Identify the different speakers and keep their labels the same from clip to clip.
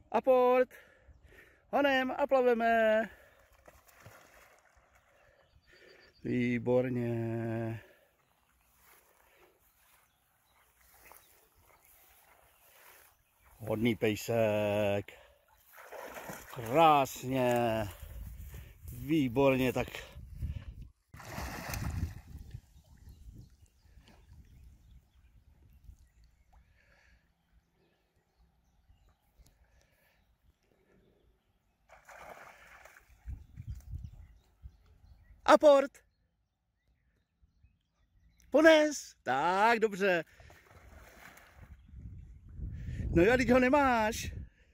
Speaker 1: Aport. Honem a plaveme. Výborně. Hodný pejsek. Krásně. Výborně, tak. Aport. Pones. Tak, dobře. No jo, teď ho nemáš.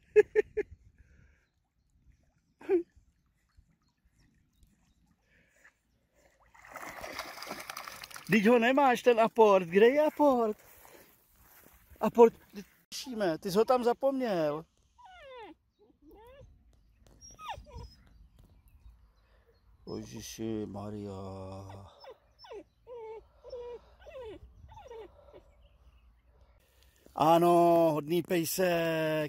Speaker 1: Teď ho nemáš, ten aport. Kde je aport? Aport, slyšíme, ty jsi ho tam zapomněl. Ježiši Maria. Ano, hodný pejsek.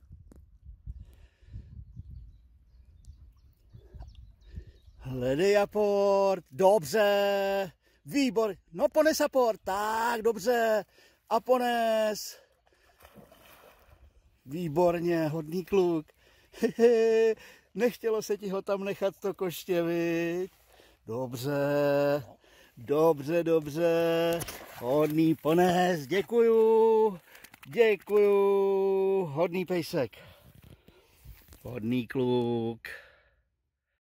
Speaker 1: Hledej aport, dobře. Výbor, no pones aport, tak dobře. A pones. Výborně, hodný kluk. Nechtělo se ti ho tam nechat to koště, viď? Dobře, dobře, dobře. Hodný pones, děkuju. Děkuju, hodný pejsek. Hodný kluk.